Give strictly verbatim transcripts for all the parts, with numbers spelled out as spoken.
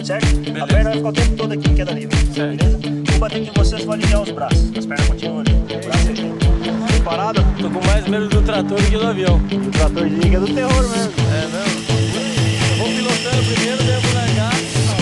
certo? A perna vai ficar o tempo todo aqui em queda livre, beleza? Vou bater em vocês, vou alinhar os braços. As pernas continuam ali, o braço aqui. Preparado? Tô com mais medo do trator do que do avião. O tratorzinho que é do terror mesmo. É mesmo? Eu vou pilotando primeiro, daí eu vou largar.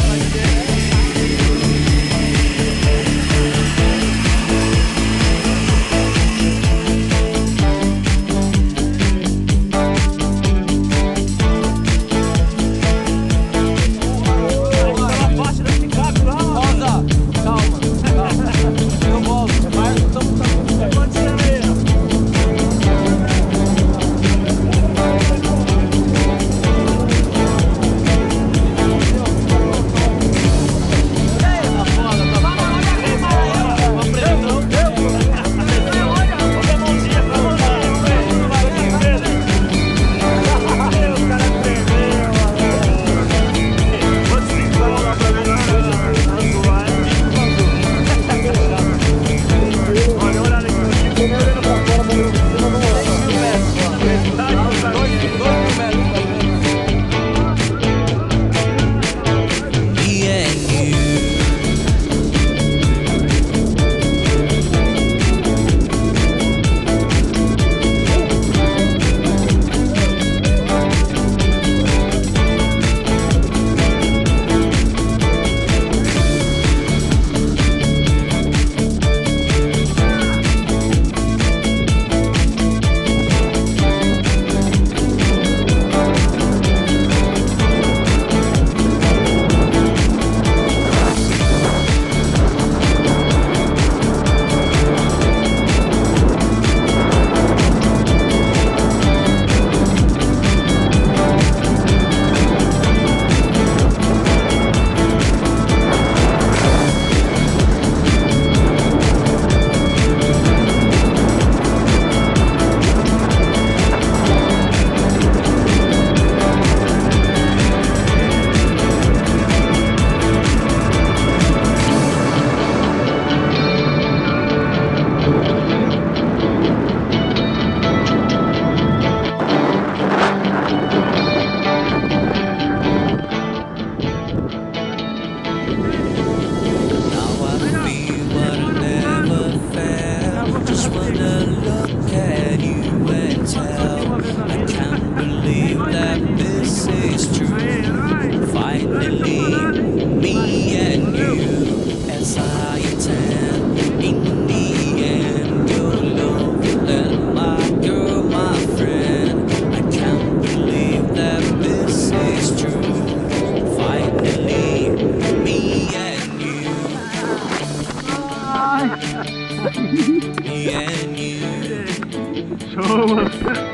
Show, mano.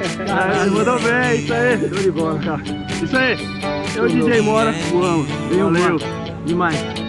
Ah, mandou bem, isso aí. Show de bola, cara. Isso aí. Eu, D J Mora, voamos. Valeu, demais.